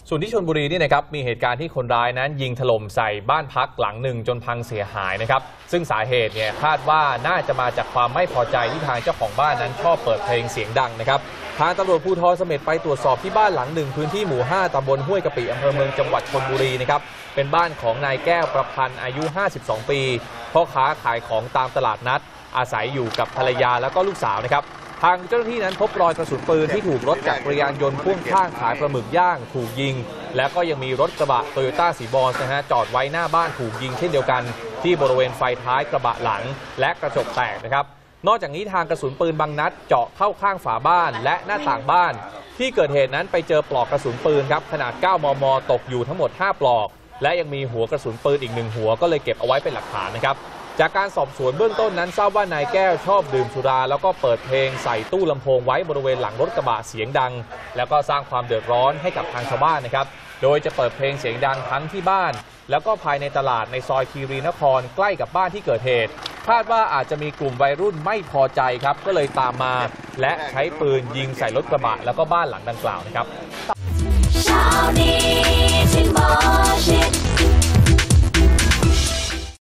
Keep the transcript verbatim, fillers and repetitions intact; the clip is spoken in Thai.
ส่วนที่ชลบุรีนี่นะครับมีเหตุการณ์ที่คนร้ายนั้นยิงถล่มใส่บ้านพักหลังหนึ่งจนพังเสียหายนะครับซึ่งสาเหตุเนี่ยคาดว่าน่าจะมาจากความไม่พอใจที่ทางเจ้าของบ้านนั้นชอบเปิดเพลงเสียงดังนะครับทางตำรวจภูธรเสม็ดไปตรวจสอบที่บ้านหลังหนึ่งพื้นที่หมู่ห้าตำบลห้วยกะปิอำเภอเมืองจังหวัดชลบุรีนะครับเป็นบ้านของนายแก้วประพันธ์อายุห้าสิบสองปีพ่อค้าขายของตามตลาดนัดอาศัยอยู่กับภรรยาแล้วก็ลูกสาวนะครับทางเจ้าหน้าที่นั้นพบรอยกระสุนปืนที่ถูกรถจักรยานยนต์พ่วงข้างขายปลาหมึกย่างถูกยิงแล้วก็ยังมีรถกระบะโตโยต้าสีบอลนะฮะจอดไว้หน้าบ้านถูกยิงเช่นเดียวกันที่บริเวณไฟท้ายกระบะหลังและกระจกแตกนะครับนอกจากนี้ทางกระสุนปืนบางนัดเจาะเข้าข้างฝาบ้านและหน้าต่างบ้านที่เกิดเหตุนั้นไปเจอปลอกกระสุนปืนครับขนาดเก้ามมตกอยู่ทั้งหมดห้าปลอกและยังมีหัวกระสุนปืนอีกหนึ่งหัวก็เลยเก็บเอาไว้เป็นหลักฐานนะครับจากการสอบสวนเบื้องต้นนั้นทราบว่านายแก้วชอบดื่มสุราแล้วก็เปิดเพลงใส่ตู้ลำโพงไว้บริเวณหลังรถกระบะเสียงดังแล้วก็สร้างความเดือดร้อนให้กับทางชาวบ้านนะครับโดยจะเปิดเพลงเสียงดังทั้งที่บ้านแล้วก็ภายในตลาดในซอยคีรีนครใกล้กับบ้านที่เกิดเหตุคาดว่าอาจจะมีกลุ่มวัยรุ่นไม่พอใจครับก็เลยตามมาและใช้ปืนยิงใส่รถกระบะแล้วก็บ้านหลังดังกล่าวนะครับ